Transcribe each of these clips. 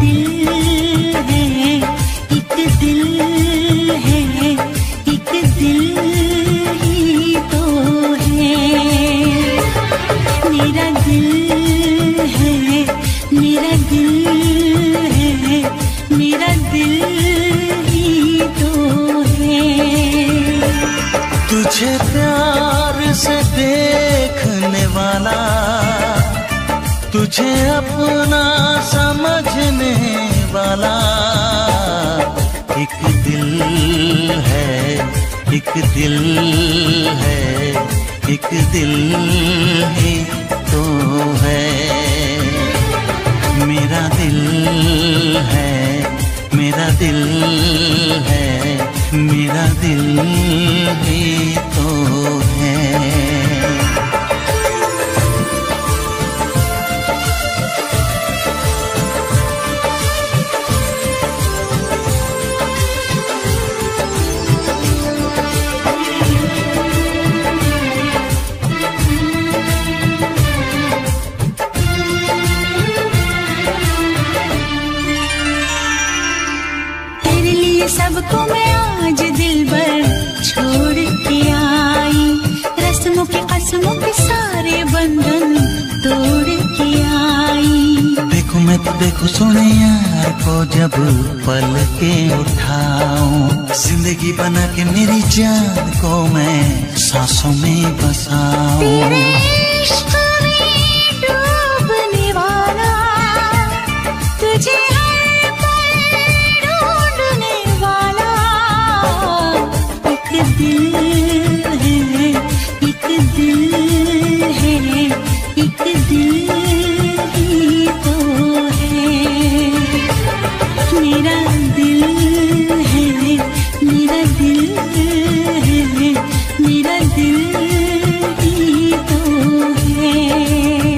दिल है, एक दिल है, एक दिल ही तो है। मेरा दिल है, मेरा दिल है, मेरा दिल ही तो है। तुझे प्यार से देखने वाला, तुझे अपना समझने वाला, एक दिल है, एक दिल है, एक दिल ही तो है। मेरा दिल है, मेरा दिल है, मेरा दिल ही तो है। सबको मैं आज दिल भर छोड़ के आई, रस्मों के कसमों के सारे बंधन तोड़ के आई। देखो मैं तो देखो सोने यार को जब पल के उठाऊं, जिंदगी बना के मेरी जान को मैं सांसों में बसाऊं। तेरे इश्क में डूबने वाला, तुझे दिल है, एक दिल है, एक दिल ही तो है। मेरा दिल है, मेरा दिल है, मेरा दिल ही तो है।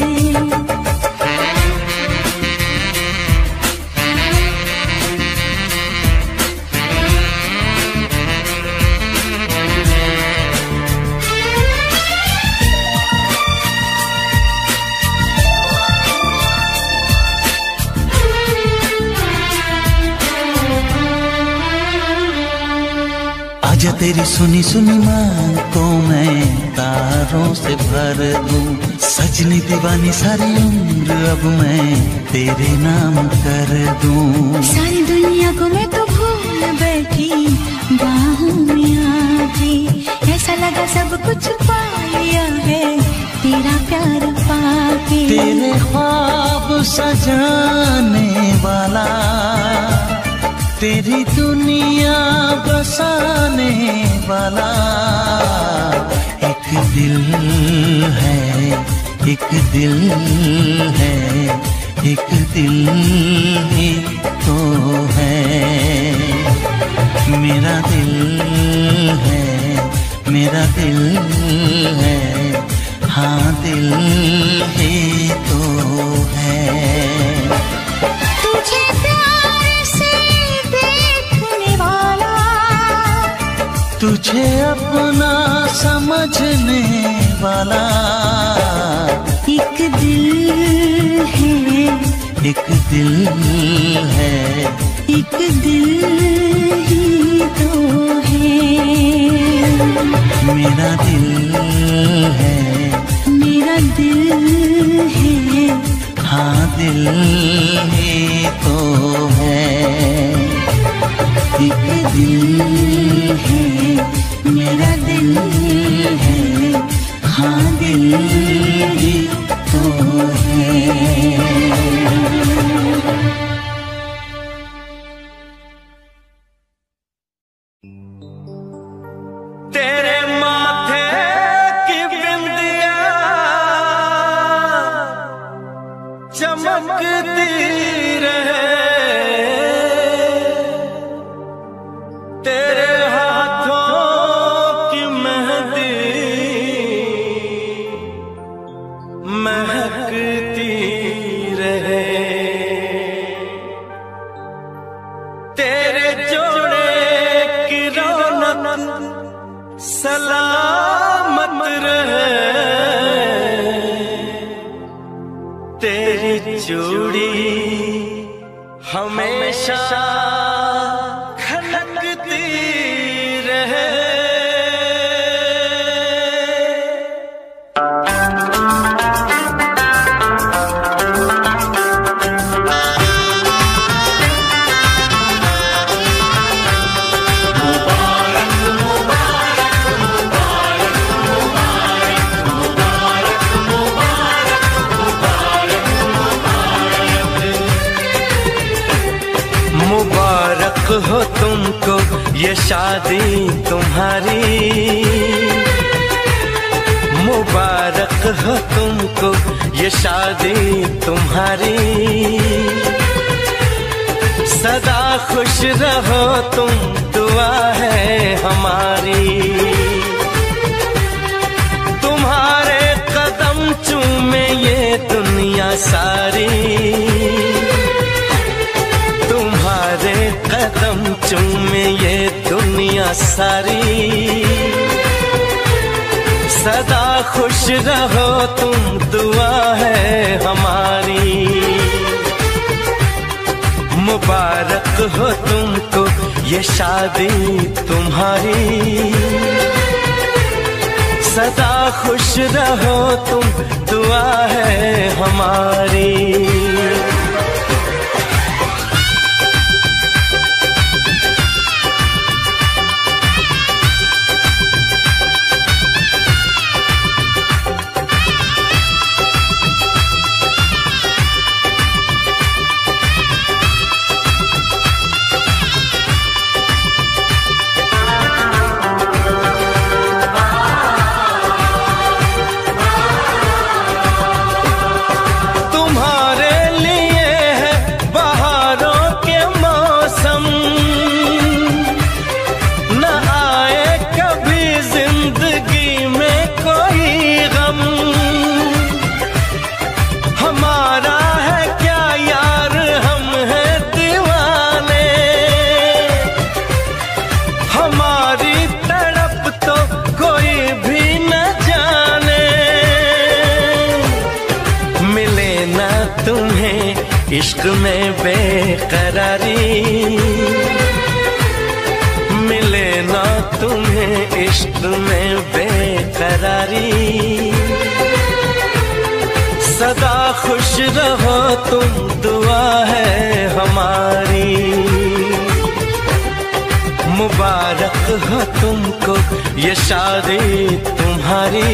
आजा तेरी सुनी सुनी मांग को मैं तारों से भर दूं, सजनी दीवानी सारी उम्र अब मैं तेरे नाम कर दूं। सारी दुनिया को मैं तो भूल बैठी बाहों में आके, ऐसा लगा सब कुछ पा लिया है तेरा प्यार पाके। तेरे ख्वाब सजाने वाला, तेरी दुनिया बसाने वाला, एक दिल है, एक दिल है, एक दिल ही तो है। मेरा दिल है, मेरा दिल है, हाँ दिल ही तो है। तुझे प्यार से देखने वाला, तुझे अपना समझने वाला, एक दिल है, एक दिल है, एक दिल ही तो है। मेरा दिल है, मेरा दिल है, हाँ दिल ही तो है। एक दिल है, मेरा दिल है, हाँ दिल ही तो है। तेरे माथे की बिंदिया चमकती रहे, तेरे हाथों की मेहंदी महकती रहे, तेरे जोड़े की रौनक सलामत रहे, तेरी चूड़ी हमेशा खनकती रहे। मुबारक हो तुमको ये शादी तुम्हारी, मुबारक हो तुमको ये शादी तुम्हारी। सदा खुश रहो तुम, दुआ है हमारी। तुम्हारे कदम चूमे ये दुनिया सारी, तुम्हारे कदम चूमे ये दुनिया सारी। सदा खुश रहो तुम, दुआ है हमारी। मुबारक हो तुमको ये शादी तुम्हारी। सदा खुश रहो तुम, दुआ है हमारी। इश्क में बेकरारी मिले ना तुम्हें, इश्क में बेकरारी। सदा खुश रहो तुम, दुआ है हमारी। मुबारक हो तुमको ये शादी तुम्हारी।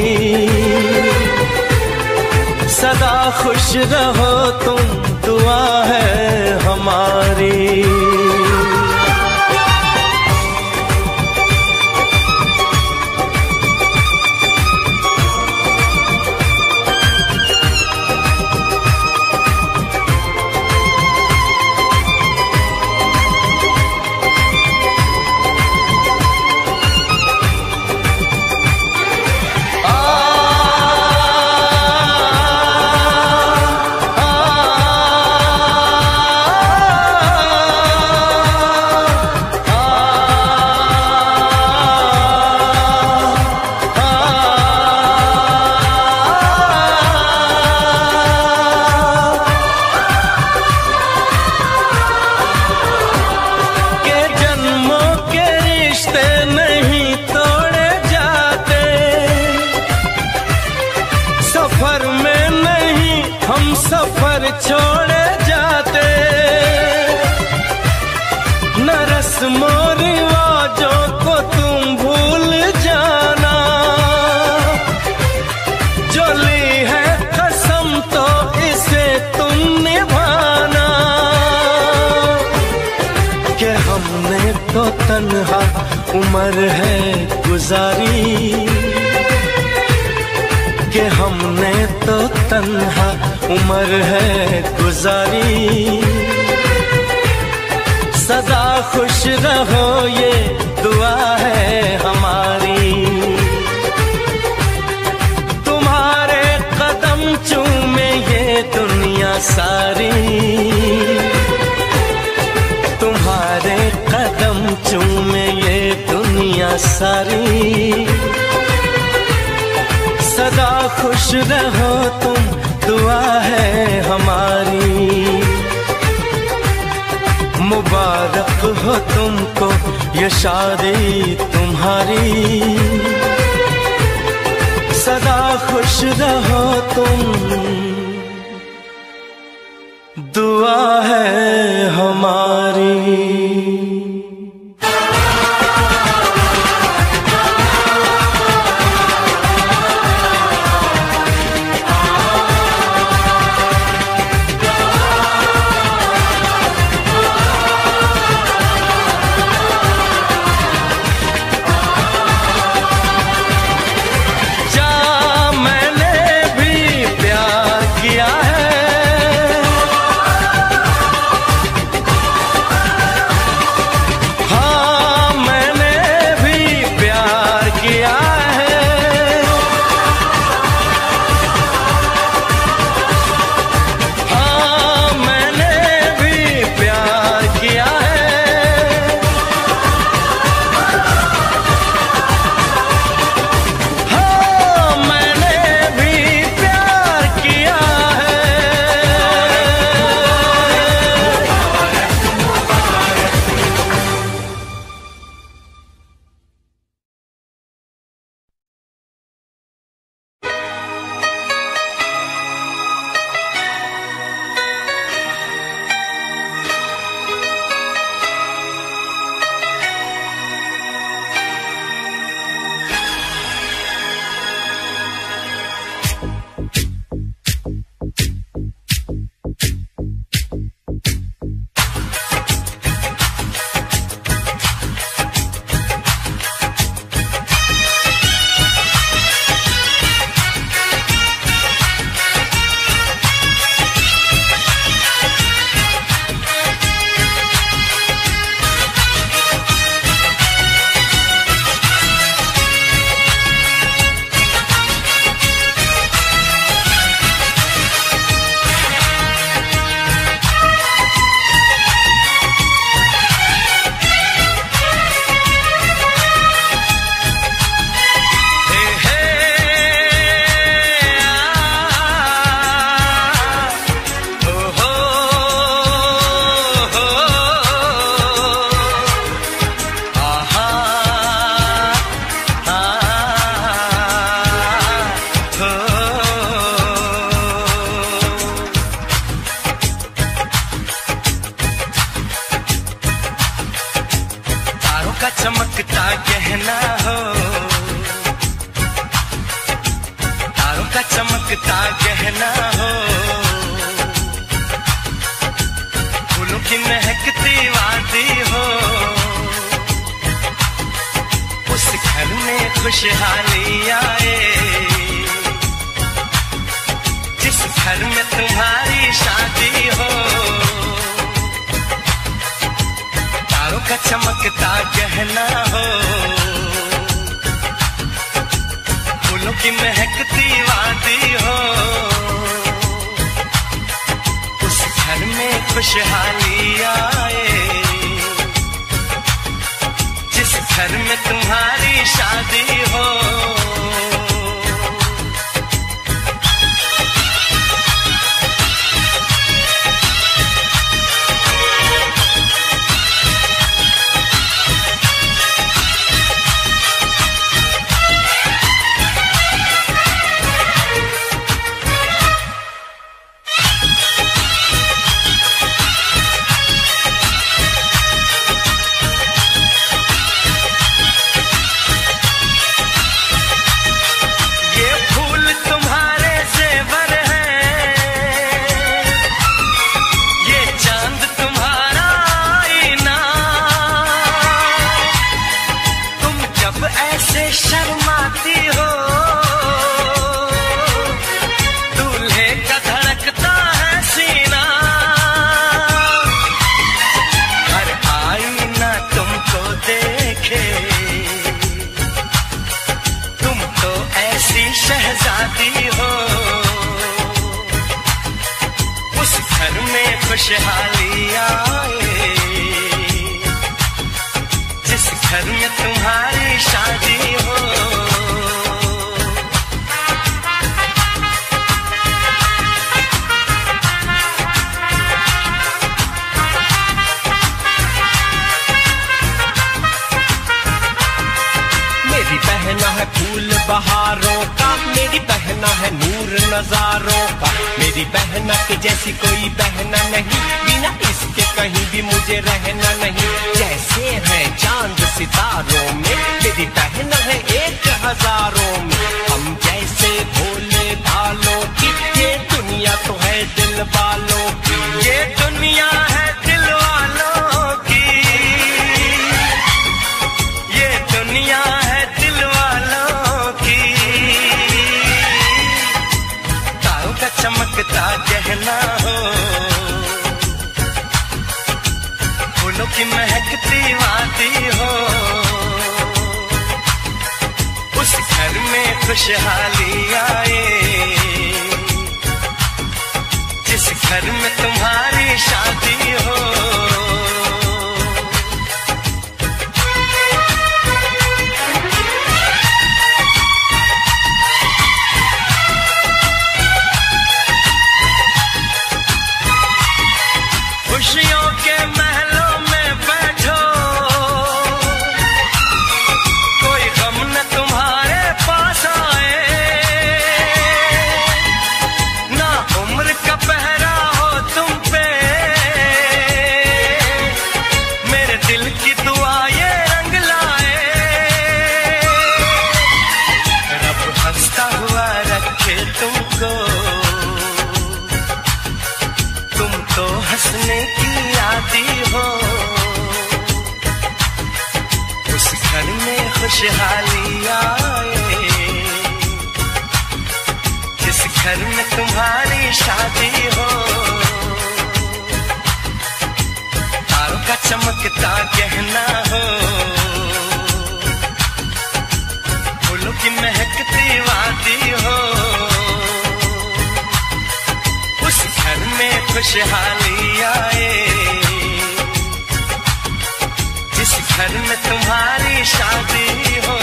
सदा खुश रहो तुम, दुआ है हमारी। सफर छोड़े जाते न रस्मों रिवाजों को तुम भूल जाना। जो ली है कसम तो इसे तुम निभाना। कि हमने तो तन्हा उम्र है गुजारी, कि हमने तो तन्हा उम्र है गुजारी। सदा खुश रहो ये दुआ है हमारी। तुम्हारे कदम चूमे ये दुनिया सारी, तुम्हारे कदम चूमे ये दुनिया सारी। सदा खुश रहो तुम, दुआ है हमारी। मुबारक हो तुमको ये शादी तुम्हारी, सदा खुश रहो तुम, दुआ है हमारी। चमकता गहना हो, तारों का चमकता गहना हो, फूलों की महकती वादी हो, उस घर में खुशहाली आए जिस घर में तुम्हारी शादी हो। तारों का चमकता गहना हो, फूलों की महकती वादी हो, उस घर में खुशहाली आए जिस घर में तुम्हारी शादी हो। शर्माती हो, दूल्हे का धड़कता है सीना, हर आईना तुमको देखे, तुम तो ऐसी शहजादी हो, उस घर में खुशहाली आए जिस घर में तुम्हारी शादी हो। बहारों का, मेरी बहना है नूर नजारों का। मेरी बहना के जैसी कोई बहना नहीं, बिना इसके कहीं भी मुझे रहना नहीं। जैसे है चांद सितारों में, मेरी बहना है एक हजारों में। हम जैसे भोले भालों की, ये दुनिया तो है दिल वालों की। ये दुनिया है दिल वालों की, ये दुनिया है दिल वालों की। तारों का चमकता गहना हो, फूलों की महकती वादी हो। उस घर में खुशहाली आए, जिस घर में तुम्हारी शादी हो। खुशियों के महलों में बैठो, कोई गम न तुम्हारे पास आए। ना उम्र का पहरा हो तुम पे, मेरे दिल की दुआ ये रंग लाए। रब हंसता हुआ रखे तुमको, तुम तो हंसने की आदी हो। उस घर में खुशहाली आए, जिस घर में तुम्हारी शादी हो। तारों का चमकता गहना हो, फूलों की महकती वादी हो। उस घर में खुशहाली आए, जिस घर में तुम्हारी शादी हो।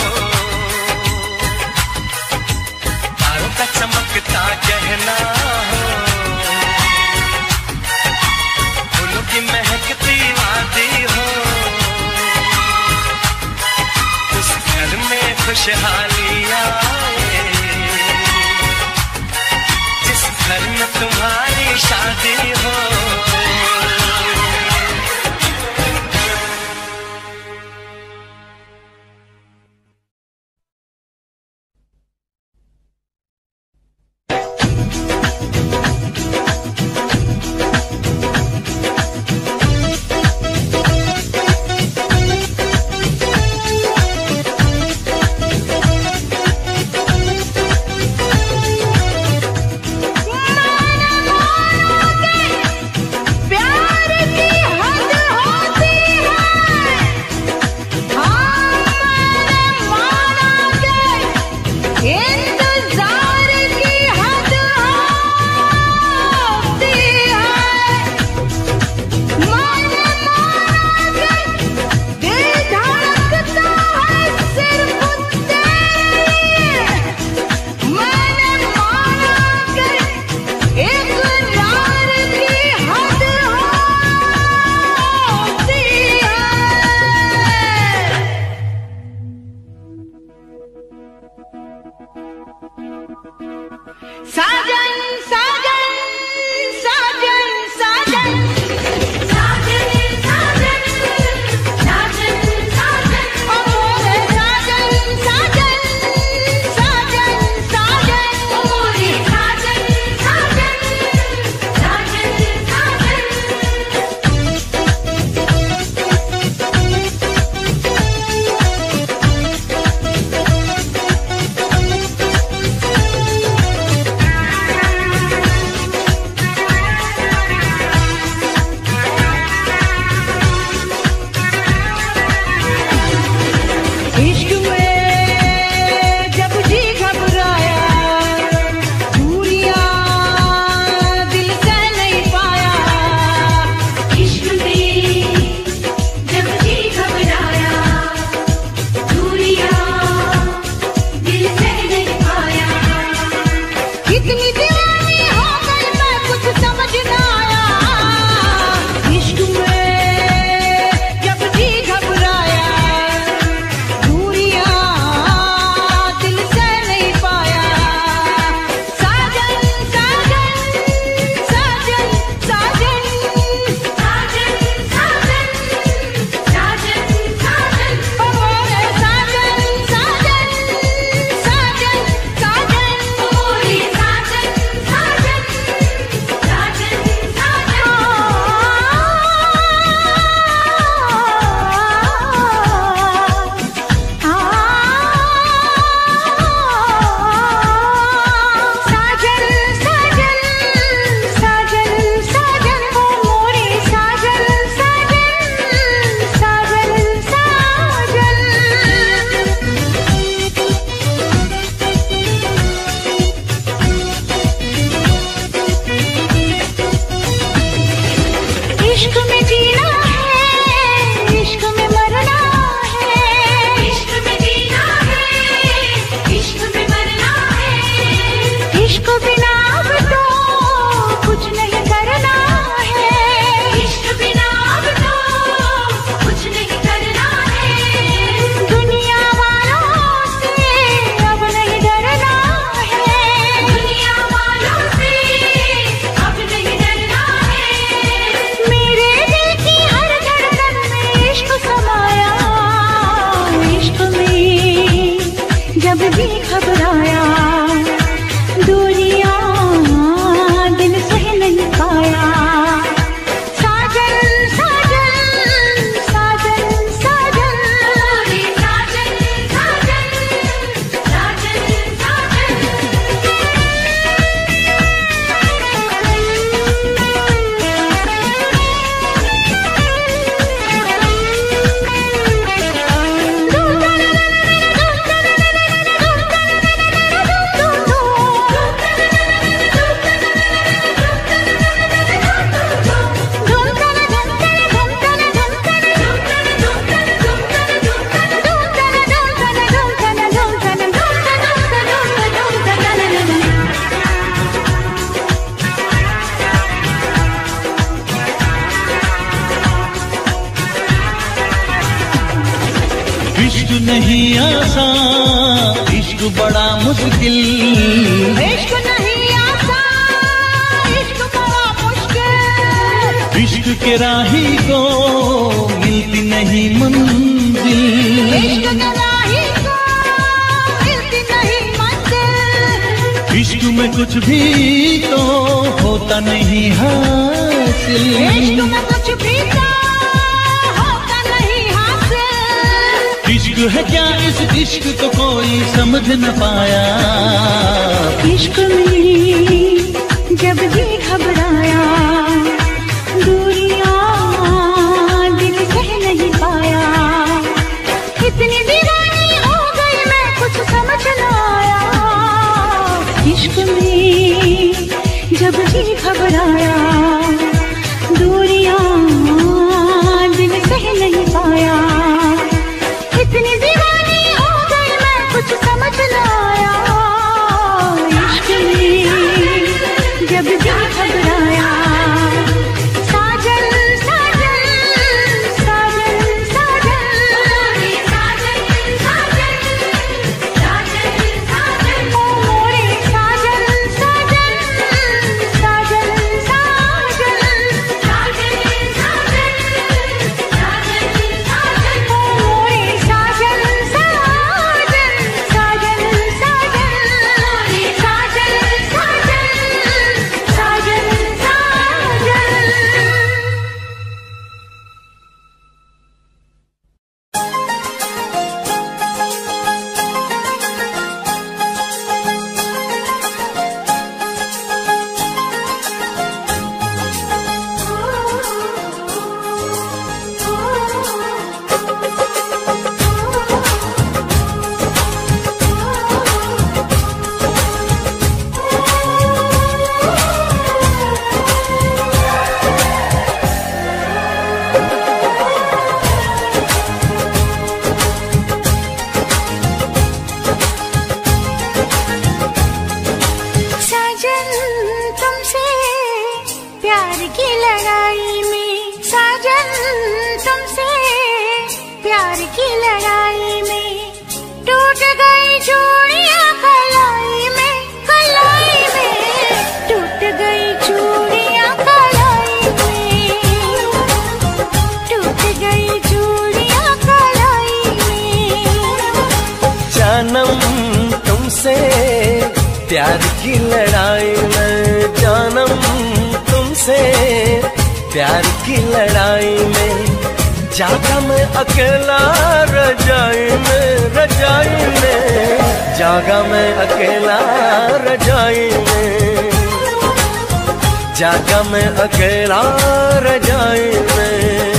तारों का चमकता गहना हो, फूलों की महकती वादी हो। उस घर में खुशहाली आए, जिस घर में तुम्हारी शादी हो। दूरिया इश्क नहीं आसान, इश्क बड़ा मुश्किल। इश्क नहीं आसान, इश्क बड़ा मुश्किल। इश्क के राही को मिलती नहीं मंजिल। इश्क के राही को मिलती नहीं मंजिल। इश्क में कुछ भी तो होता नहीं हासिल। इश्क में कुछ भी तो होता नहीं हासिल। इश्क है क्या इस इश्क को कोई समझ न पाया। इश्क में जब भी घबराया, दूरियां दिल सह नहीं पाया। इतनी दीवानी हो गई मैं कुछ समझ न आया। इश्क में जब भी घबराया, दूरियां दिल सह नहीं पाया। इतनी दीवानी हो गई मैं कुछ समझ न आया। इश्क में जब भी घबराया, साजन साजन साजन साजन साजन साजन साजन ओ मोरे साजन साजन साजन साजन साजन साजन साजन ओ मोरे साजन साजन साजन साजन साजन साजन साजन साजन तुमसे प्यार की लड़ाई में, साजन तुमसे प्यार की लड़ाई में टूट गई चूड़ियां कलाई में, कलाई में टूट गई चूड़ियां कलाई में, टूट गई चूड़ियां कलाई में। जानम तुमसे प्यार की लड़ाई में, जानम तुमसे प्यार की लड़ाई में जागा मैं अकेला रजाई में, रजाई में जागा मैं अकेला रजाई में, जागा मैं अकेला रजाई में।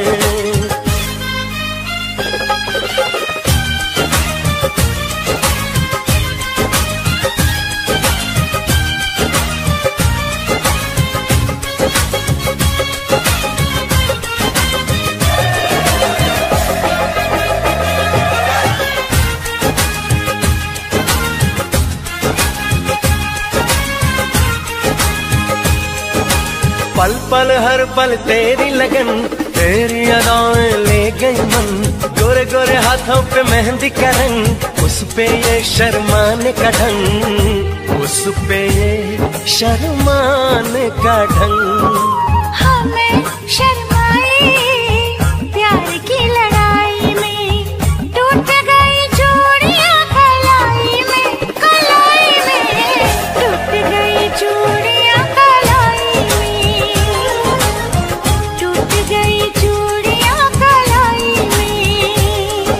पल पल हर पल तेरी लगन, तेरी अदाएं ले गई मन। गोरे गोरे हाथों पे मेहंदी का रंग, उस पे ये शर्माने का ढंग, उस पे ये शर्माने का ढंग। हमें शर्माए प्यार की लड़ाई में, टूट गई चूड़ियां कलाई में, कलाई में टूट गई चूड़ियां कलाई में, टूट गई चूड़ियां कलाई में।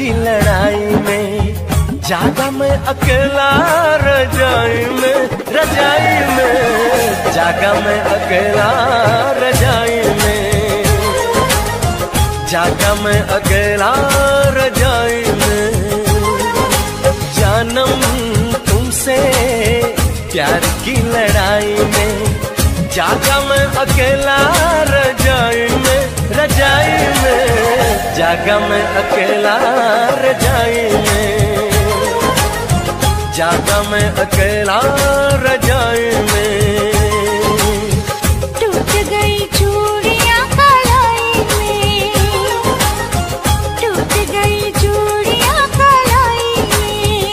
की लड़ाई में, जागा मैं अकेला रजाई में, रजाई में जागा मैं अकेला रजाई में, जागा मैं अकेला रजाई में। जानम तुमसे प्यार की लड़ाई में, जागा मैं अकेला रजाई में, रजाई में जागा मैं अकेला रजाई में, जागा मैं अकेला रजाई में। टूट गई चूड़ियां कलाई में, टूट गई चूड़ियां कलाई में।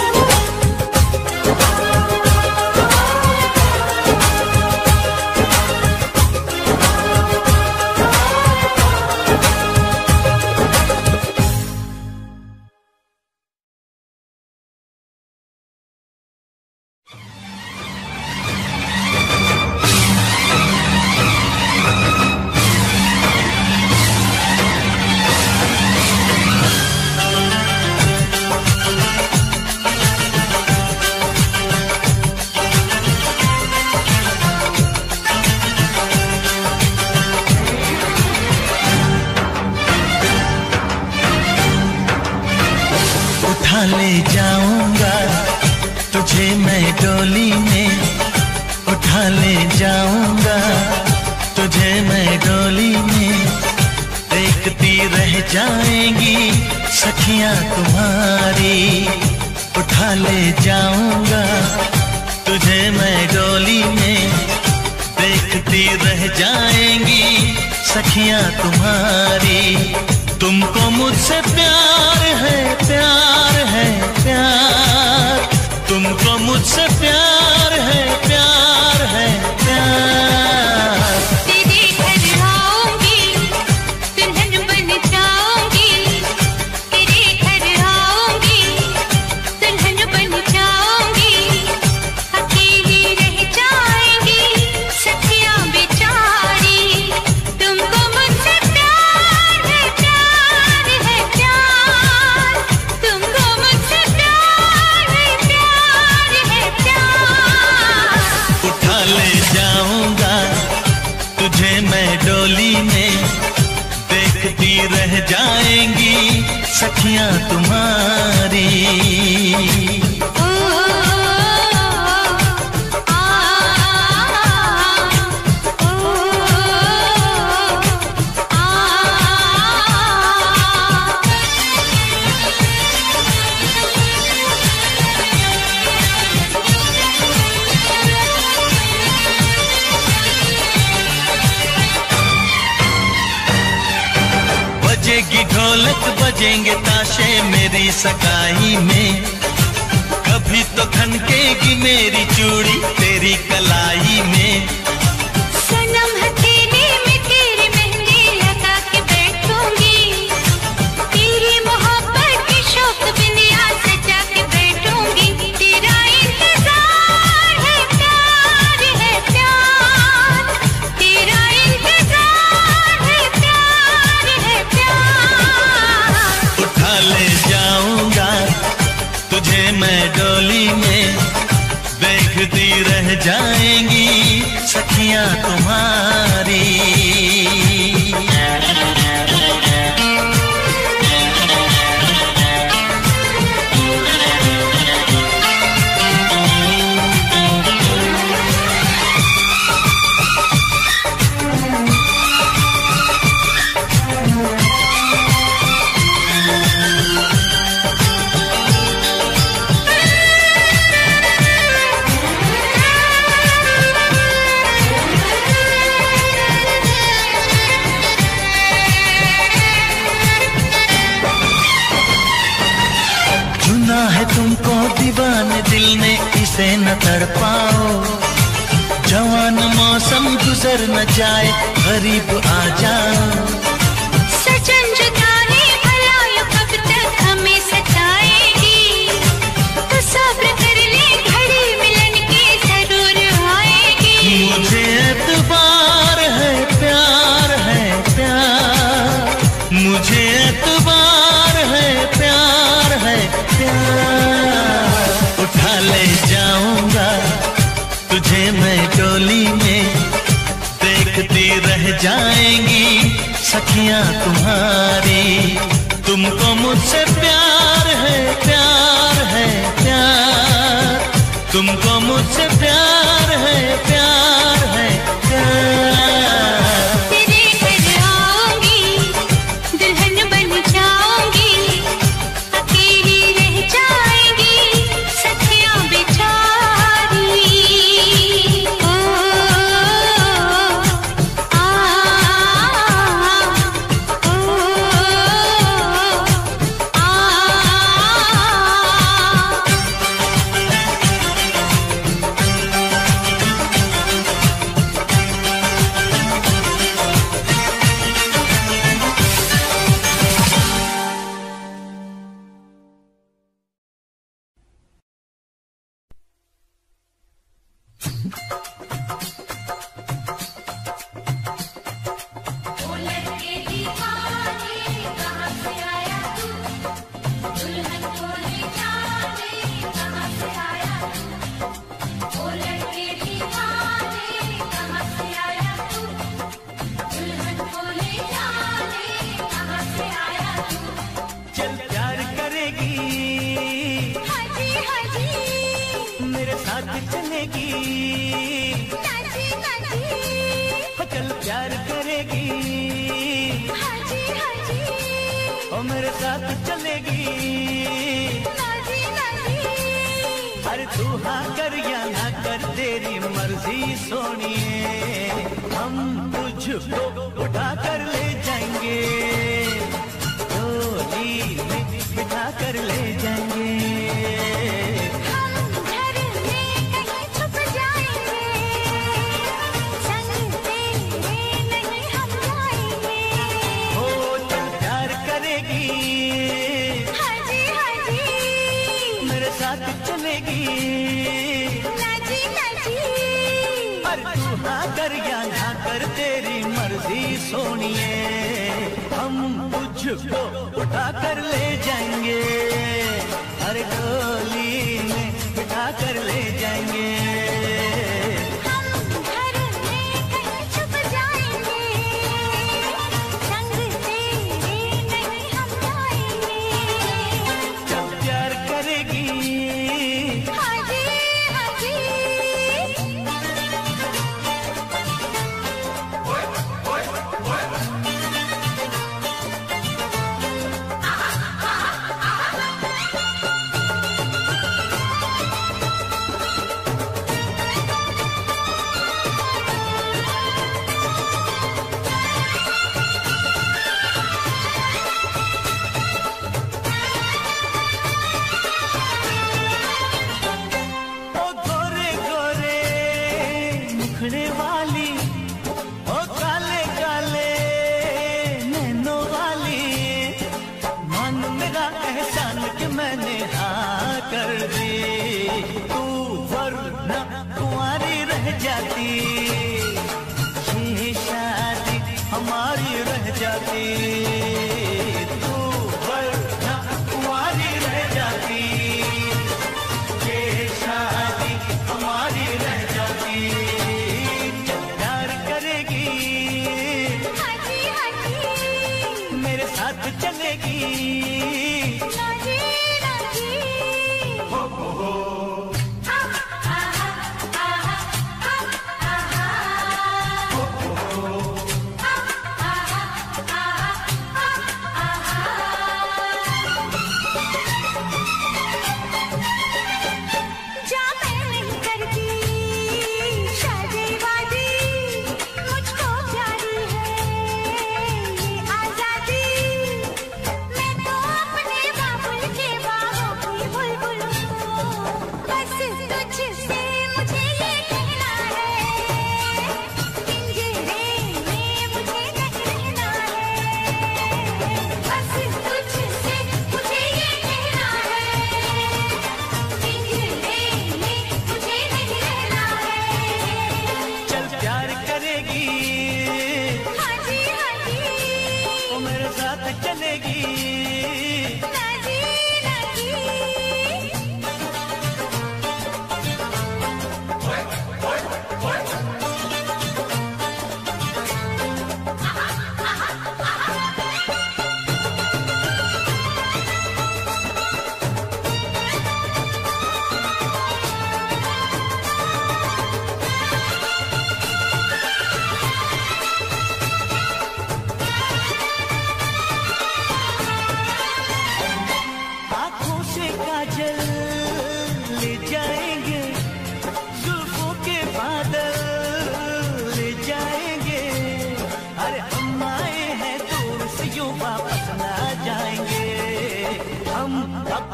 ले जाऊंगा तुझे मैं डोली में, उठा ले जाऊंगा तुझे मैं डोली में। देखती रह जाएंगी सखियां तुम्हारी, उठा ले जाऊंगा तुझे मैं डोली में। देखती रह जाएंगी सखियां तुम्हारी। तुमको मुझसे प्यार है, प्यार है, प्यार। तुमको मुझसे प्यार है, प्यार है, प्यार। तेरे घर आऊंगी, दुल्हन बन जाऊंगी। तेरे घर आऊंगी, दुल्हन बन जाऊंगी। अकेली रह जाएंगी सखियां बेचारी। तुमको मुझसे प्यार है, प्यार है, प्यार। तुमको मुझसे प्यार है, प्यार है, प्यार। उठा ले जाऊंगा तुझे मैं डोली में। देखती रह जाएंगी सखियां तुम्हारी। बजेगी ढोलक बजेंगे ताशे मेरी सगाई में। कभी तो खनकेगी मेरी चूड़ी तेरी कलाई में। सनम हथेली में तेरी मेहंदी लगा के बैठूंगी। तेरी मोहब्बत की शौक बिंदिया सजा के बैठूंगी। तेरा इंतजार है, प्यार है, प्यार। तेरा इंतजार है, प्यार है, प्यार। उठा ले जाऊंगा तुझे मैं डोली में। देखती रह जाएंगी सखियां तुम्हारी। चुना है तुमको दीवाने दिल ने, इसे न तड़पाओ। जवान मौसम गुजर न जाए, गरीब आ जाओ। सजन जुदाई भला यो कब तक हमें सताएगी। तो सब्र कर ले, घड़ी मिलन की जरूर आएगी। मुझे एतबार है, प्यार है, प्यार। मुझे एतबार है, प्यार मैं डोली में, देखती रह जाएंगी सखियां तुम्हारी। तुमको मुझसे प्यार है, प्यार है, प्यार, तुमको मुझसे प्यार है, प्यार है, प्यार। तेरे घर आऊंगी, दुल्हन बन जाऊंगी, अकेली रह जाएंगी सखियां बेचारी। ओ आ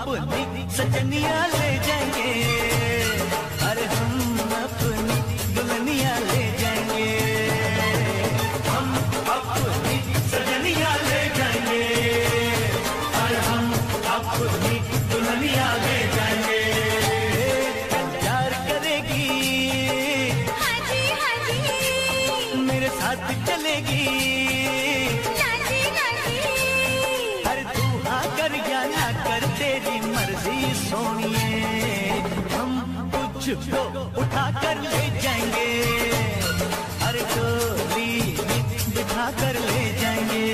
अपनी सजनिया ले जाएंगे, अरे हम अपनी दुल्हनिया ले जाएंगे, हम अपनी सजनिया ले जाएंगे, अरे हम अपनी दुल्हनिया ले जाएंगे। प्यार करेगी हाँ जी हाँ जी, मेरे साथ चलेगी, नाची नाची, अरे तू हाँ कर या ना कर तेरी मर्जी सोनिए, हम तुझको उठा कर ले जाएंगे, अरे डोली बिठा कर ले जाएंगे।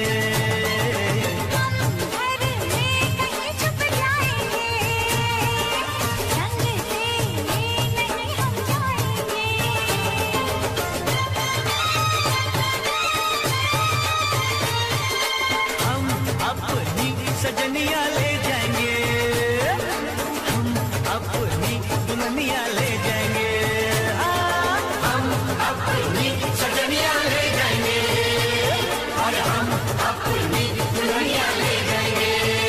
हम घर में कहीं छुप जाएंगे, संग तेरे नहीं हम जाएंगे। हम अपनी सजनिया ले जाएंगे, हम अपनी दुल्हनिया ले जाएंगे, हम अपनी सजनिया ले जाएंगे, और हम अपनी दुल्हनिया ले जाएंगे।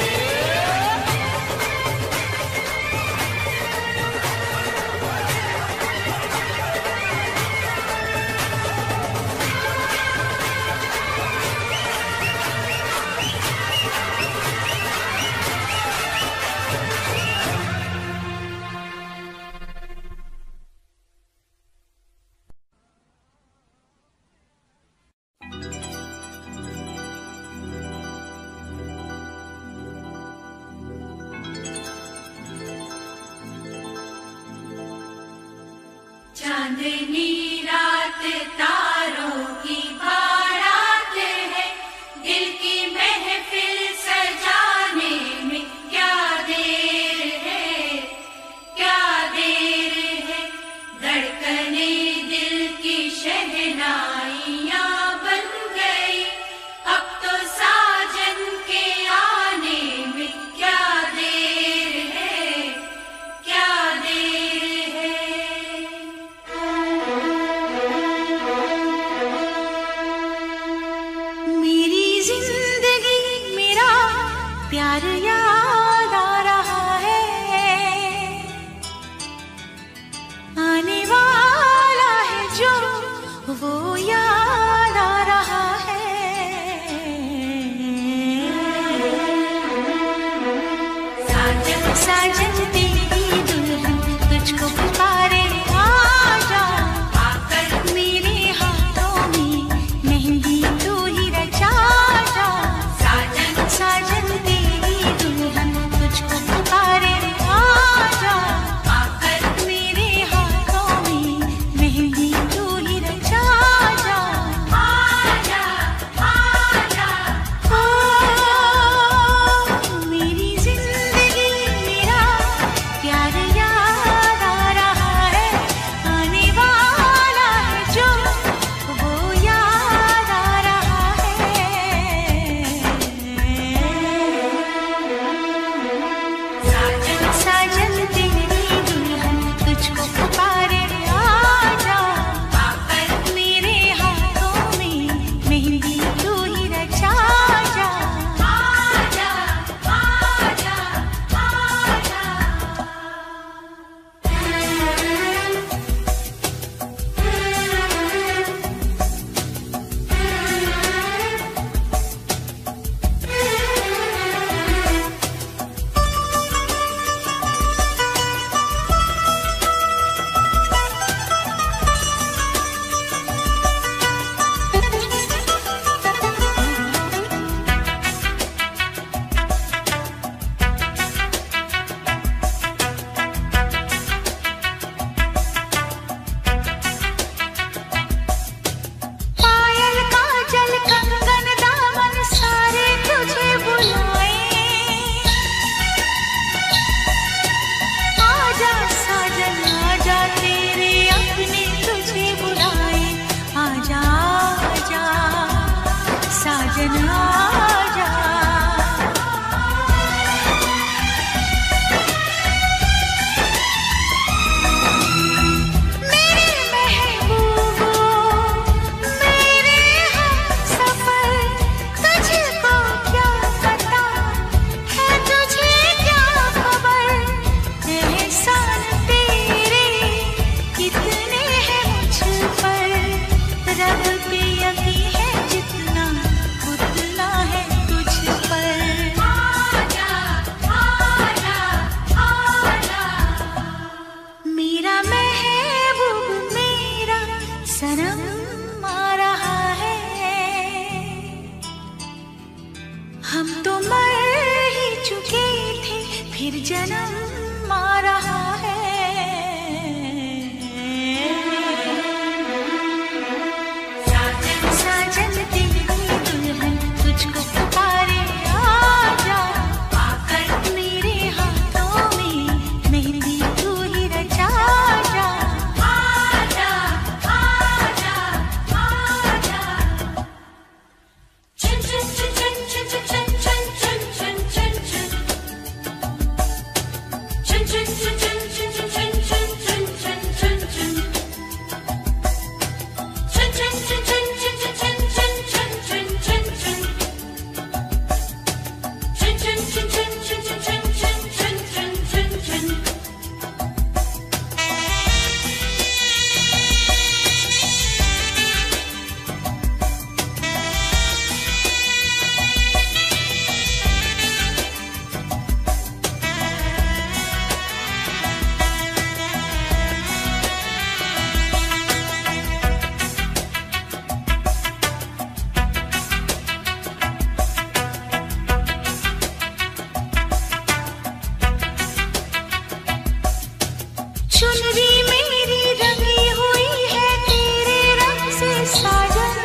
चांदनी रात तारों की बारात है, दिल की महफिल सजाने में क्या देर है, क्या देर है। धड़कने दिल की शहनाइयाँ बन गई, अब तो साजन के आने में क्या देर है, क्या देर है। सनम आ रहा है, हम तो मर ही चुके थे, फिर जन्म आ रहा है। साजन तेरी दुल्हन तुझको पुकारे, आजा आकर मेरे हाथों में मेहंदी तू ही रचा जा। आजा आजा आजा, चन चन चन चन चन चन चन चन चन चन चन चन चन चन चन चन चन चन चन चुनरी मेरी रंगी हुई है तेरे रंग से साजन,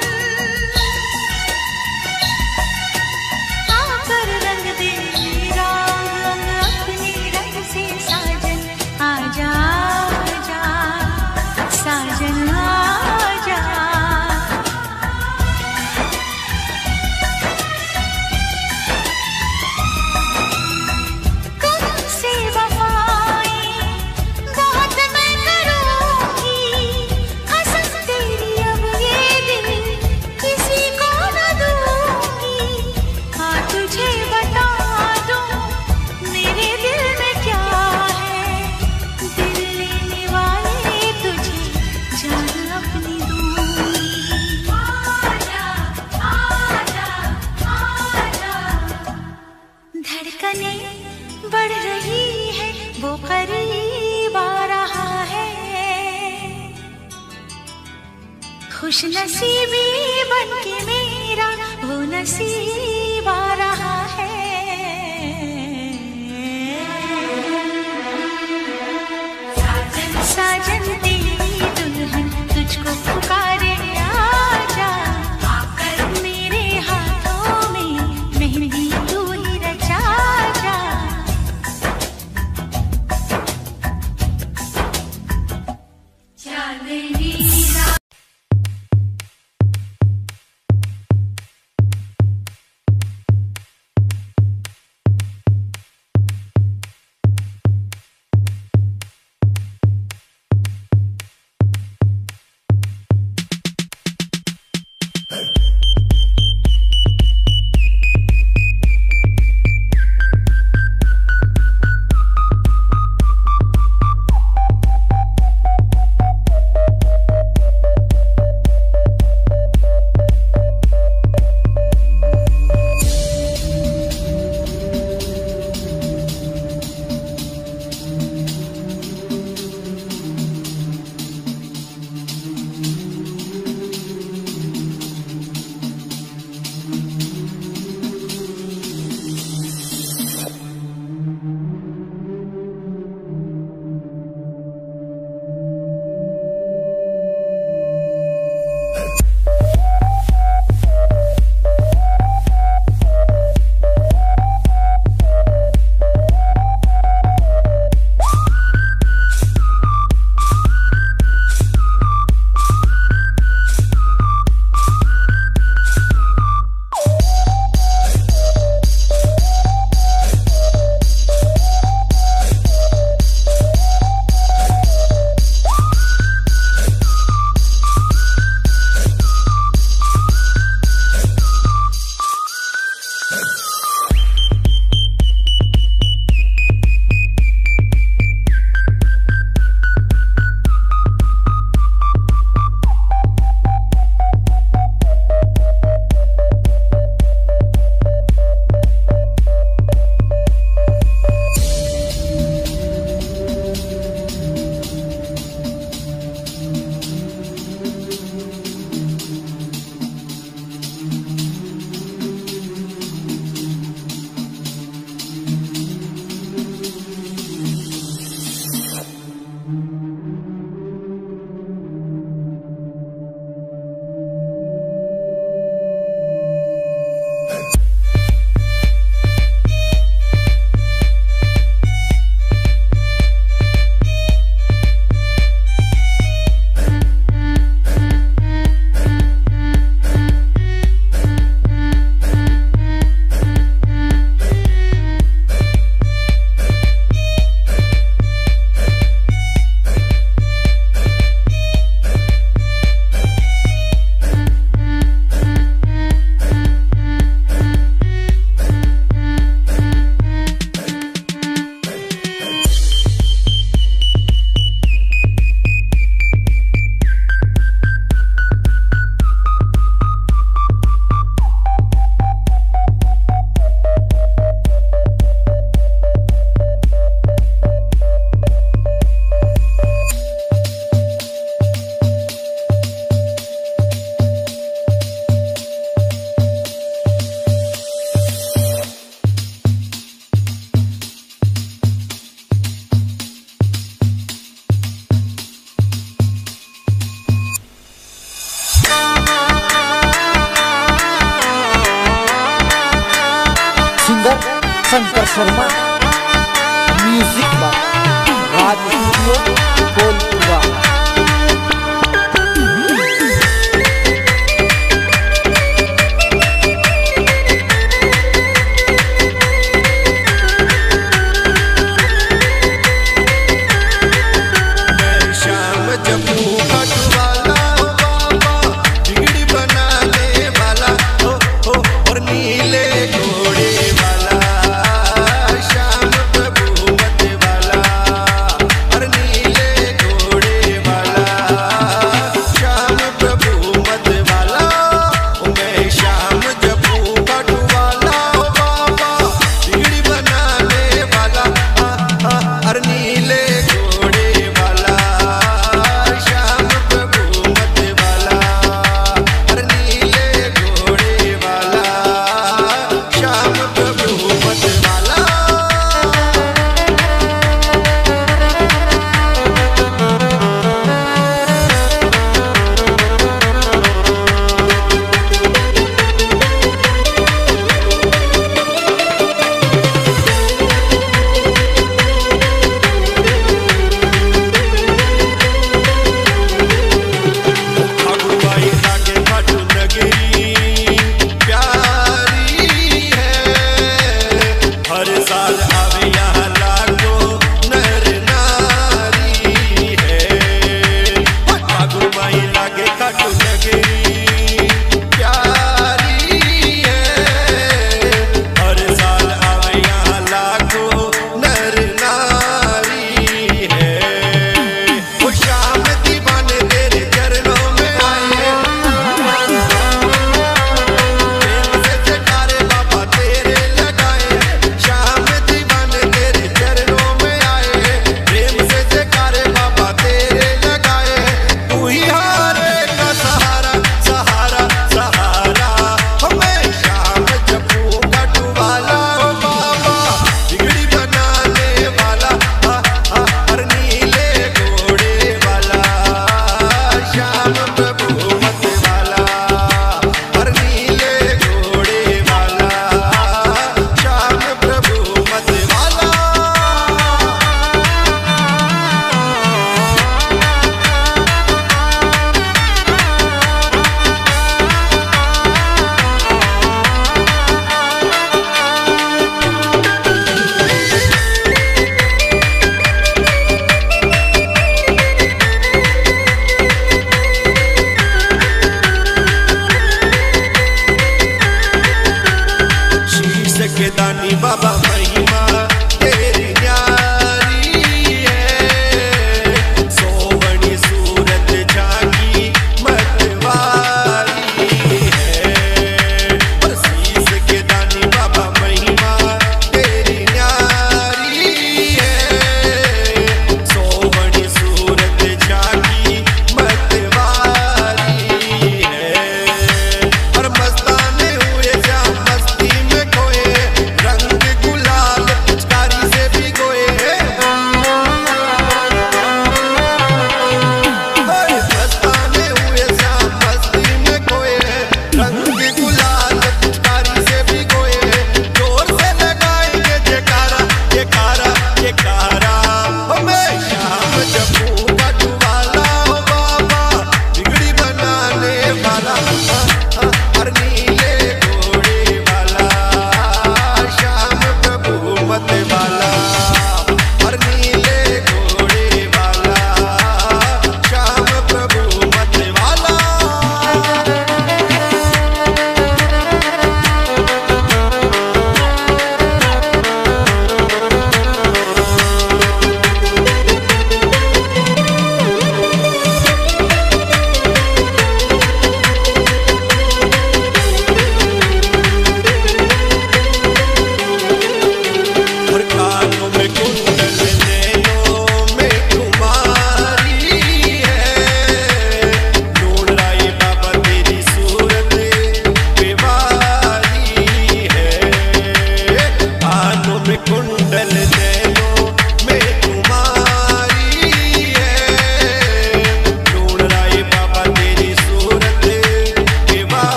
आकर रंग दे मेरा अंग अपने रंग से साजन। आजा आजा साजन आजा, तुमसे वफाएं बहुत मैं करूंगी, कसम तेरी अब ये दिल किसी को न दूंगी। हाँ तुझे बता दूं मेरे दिल में क्या है, दिल लेने वाले तुझे जान अपनी दूंगी। आजा आजा आजा, धड़कने बढ़ रही है वो करीब आ रहा है, खुश नसीबी बनके मेरा वो नसीब आ रहा है। साजन तेरी दुल्हन तुझको पुकारे, आजा आकर मेरे हाथों में मेहंदी तू ही रचा जा। Chandni Shankar Sharma, music by Raj studio Kolpura. नीले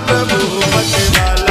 प्रभु मत वाला